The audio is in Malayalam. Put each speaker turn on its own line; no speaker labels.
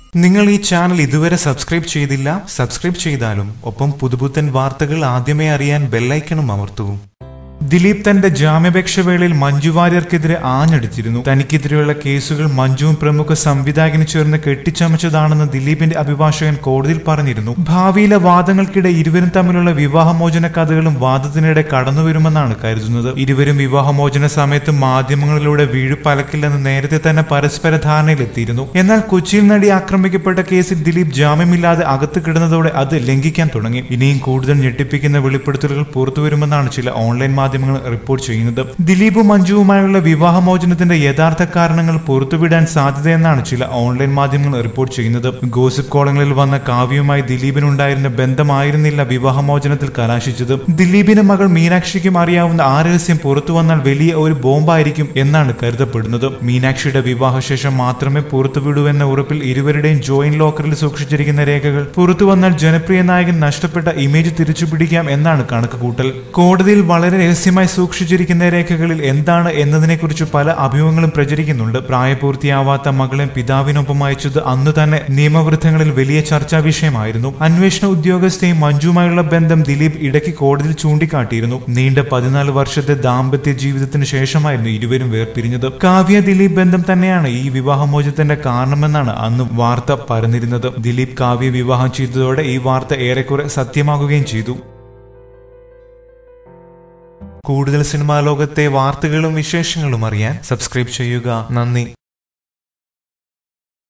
നിങ്ങൾ ഈ ചാനൽ ഇതുവരെ സബ്സ്ക്രൈബ് ചെയ്തില്ല, സബ്സ്ക്രൈബ് ചെയ്താലും ഒപ്പം പുതുപുത്തൻ വാർത്തകൾ ആദ്യമേ അറിയാൻ ബെല്ലൈക്കണും അമർത്തൂ. ദിലീപ് തന്റെ ജാമ്യാപേക്ഷ വേളയിൽ മഞ്ജു വാര്യർക്കെതിരെ ആഞ്ഞടിച്ചിരുന്നു. തനിക്കെതിരെയുള്ള കേസുകൾ മഞ്ജുവും പ്രമുഖ സംവിധായകനും ചേർന്ന് കെട്ടിച്ചമച്ചതാണെന്ന് ദിലീപിന്റെ അഭിഭാഷകൻ കോടതിയിൽ പറഞ്ഞിരുന്നു. ഭാവിയിലെ വാദങ്ങൾക്കിടെ ഇരുവരും തമ്മിലുള്ള വിവാഹമോചന കഥകളും വാദത്തിനിടെ കടന്നുവരുമെന്നാണ് കരുതുന്നത്. ഇരുവരും വിവാഹമോചന സമയത്ത് മാധ്യമങ്ങളിലൂടെ വീഴുപലക്കില്ലെന്ന് നേരത്തെ തന്നെ പരസ്പര ധാരണയിലെത്തിയിരുന്നു. എന്നാൽ കൊച്ചിയിൽ നടി ആക്രമിക്കപ്പെട്ട കേസിൽ ദിലീപ് ജാമ്യമില്ലാതെ അകത്ത് കിടന്നതോടെ അത് ലംഘിക്കാൻ തുടങ്ങി. ഇനിയും കൂടുതൽ ഞെട്ടിപ്പിക്കുന്ന വെളിപ്പെടുത്തലുകൾ പുറത്തുവരുമെന്നാണ് ചില ഓൺലൈൻ മാധ്യമങ്ങൾ റിപ്പോർട്ട് ചെയ്യുന്നത്. ദിലീപും മഞ്ജുവുമായുള്ള വിവാഹമോചനത്തിന്റെ യഥാർത്ഥ കാരണങ്ങൾ പുറത്തുവിടാൻ സാധ്യതയെന്നാണ് ചില ഓൺലൈൻ മാധ്യമങ്ങൾ റിപ്പോർട്ട് ചെയ്യുന്നത്. ഗോസിപ്പ് കോളങ്ങളിൽ വന്ന കാവ്യയുമായി ദിലീപിനുണ്ടായിരുന്ന ബന്ധമായിരുന്നില്ല വിവാഹമോചനത്തിൽ കലാശിച്ചത്. ദിലീപിന്റെ മകൾ മീനാക്ഷിക്കും അറിയാവുന്ന ആ രഹസ്യം പുറത്തു വന്നാൽ വലിയ ഒരു ബോംബായിരിക്കും എന്നാണ് കരുതപ്പെടുന്നത്. മീനാക്ഷിയുടെ വിവാഹശേഷം മാത്രമേ പുറത്തുവിടൂവെന്ന ഉറപ്പിൽ ഇരുവരുടെയും ജോയിന്റ് ലോക്കറിൽ സൂക്ഷിച്ചിരിക്കുന്ന രേഖകൾ പുറത്തു വന്നാൽ ജനപ്രിയ നായകൻ നഷ്ടപ്പെട്ട ഇമേജ് തിരിച്ചുപിടിക്കാം എന്നാണ് കണക്കുകൂട്ടൽ. കോടതിയിൽ വളരെ രഹസ്യമായി സൂക്ഷിച്ചിരിക്കുന്ന രേഖകളിൽ എന്താണ് എന്നതിനെക്കുറിച്ച് പല അഭിമുഖങ്ങളും പ്രചരിക്കുന്നുണ്ട്. പ്രായപൂർത്തിയാവാത്ത മകളെ പിതാവിനൊപ്പം അയച്ചത് അന്ന് തന്നെ നിയമവൃത്തങ്ങളിൽ വലിയ ചർച്ചാ വിഷയമായിരുന്നു. അന്വേഷണ ഉദ്യോഗസ്ഥയും മഞ്ജുവുമായുള്ള ബന്ധം ദിലീപ് ഇടയ്ക്ക് കോടതിയിൽ ചൂണ്ടിക്കാട്ടിയിരുന്നു. നീണ്ട 14 വർഷത്തെ ദാമ്പത്യ ജീവിതത്തിന് ശേഷമായിരുന്നു ഇരുവരും വേർപിരിഞ്ഞത്. കാവ്യ ദിലീപ് ബന്ധം തന്നെയാണ് ഈ വിവാഹമോചനത്തിന്റെ കാരണമെന്നാണ് അന്ന് വാർത്ത പരന്നിരുന്നത്. ദിലീപ് കാവ്യ വിവാഹം ചെയ്തതോടെ ഈ വാർത്ത ഏറെക്കുറെ സത്യമാകുകയും ചെയ്തു. കൂടുതൽ സിനിമാ ലോകത്തെ വാർത്തകളും വിശേഷങ്ങളും അറിയാൻ സബ്സ്ക്രൈബ് ചെയ്യുക. നന്ദി.